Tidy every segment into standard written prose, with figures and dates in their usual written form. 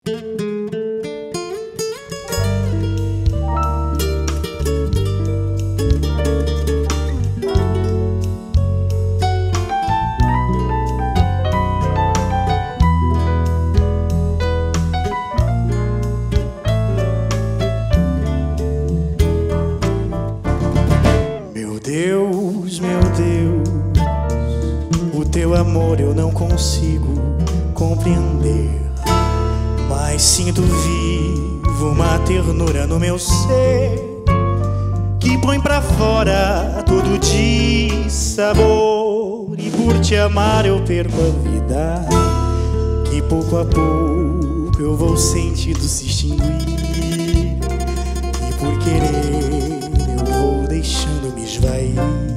Meu Deus, o teu amor eu não consigo compreender, mas sinto vivo uma ternura no meu ser que põe pra fora todo de sabor. E por te amar eu perco a vida, que pouco a pouco eu vou sentindo se extinguir, e por querer eu vou deixando me esvair.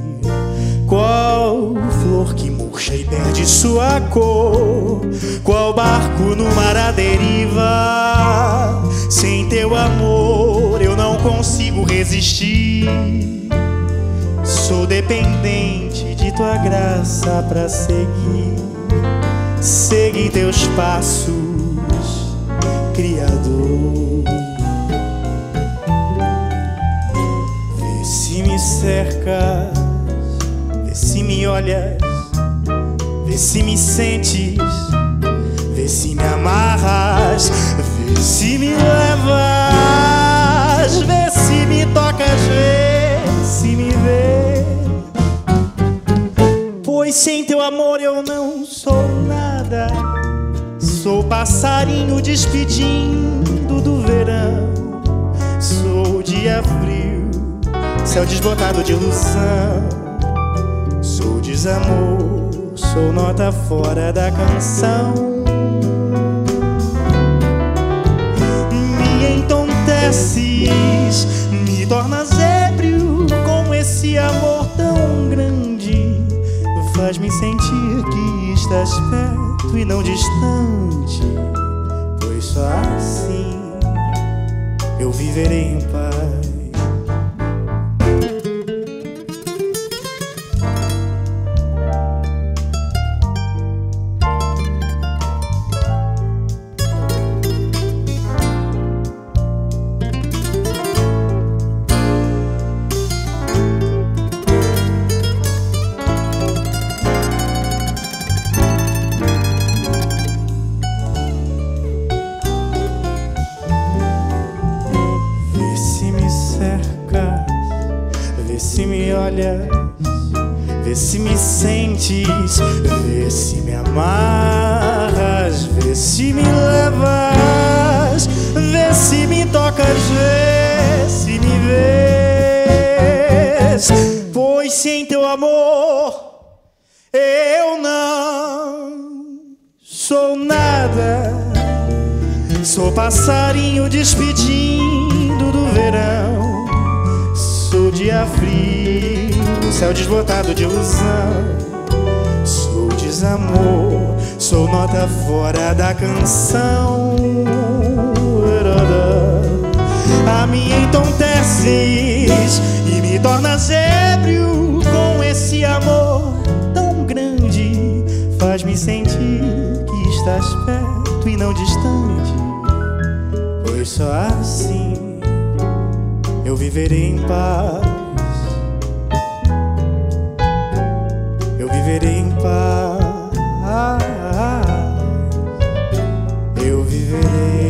Qual flor que murcha e perde sua cor, qual barco no mar à deriva. Sem teu amor eu não consigo resistir, sou dependente de tua graça pra seguir teus passos, Criador. Vê se me cercas, vê se me olhas, vê se me sentes, vê se me amarras, vê se me levas, vê se me tocas, vê se me vê. Pois sem teu amor eu não sou nada, sou passarinho despedindo do verão, sou dia frio, céu desbotado de ilusão, sou desamor, sou nota fora da canção. Me entonteces, me tornas ébrio com esse amor tão grande, faz-me sentir que estás perto e não distante, pois só assim eu viverei em paz. Vê se me olhas, vê se me sentes, vê se me amarras, vê se me levas, vê se me tocas, vê se me vês. Pois sem teu amor eu não sou nada, sou passarinho despedindo do verão, sou dia frio, céu desbotado de ilusão, sou desamor, sou nota fora da canção. A me entonteces e me tornas ébrio com esse amor tão grande, faz-me sentir que estás perto e não distante, pois só assim eu viverei em paz, eu viverei em paz, eu viverei.